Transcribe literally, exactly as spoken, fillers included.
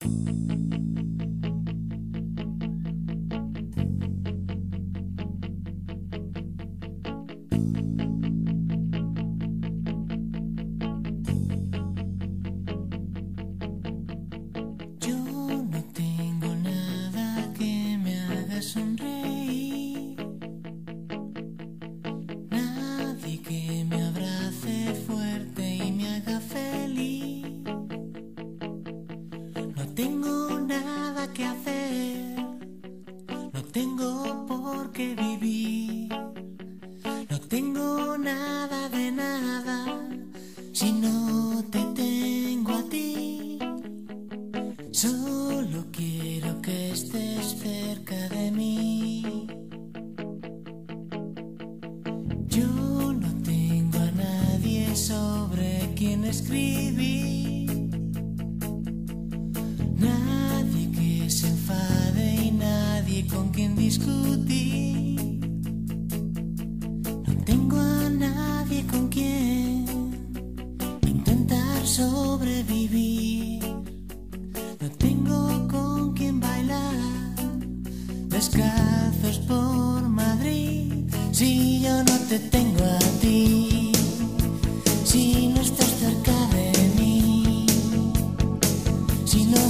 Sonreír, nadie que me abrace fuerte y me haga feliz. No tengo nada que hacer, no tengo por qué vivir, no tengo nada de nada si no te tengo a ti. Solo quiero que estés cerca de mí. Yo no tengo a nadie sobre quien escribir, nadie que se enfade y nadie con quien discutir. No tengo a nadie con quien intentar sobrevivir. No tengo con quien bailar descalzos por Madrid. Si yo no te tengo a ti, si no estás cerca de mí, si no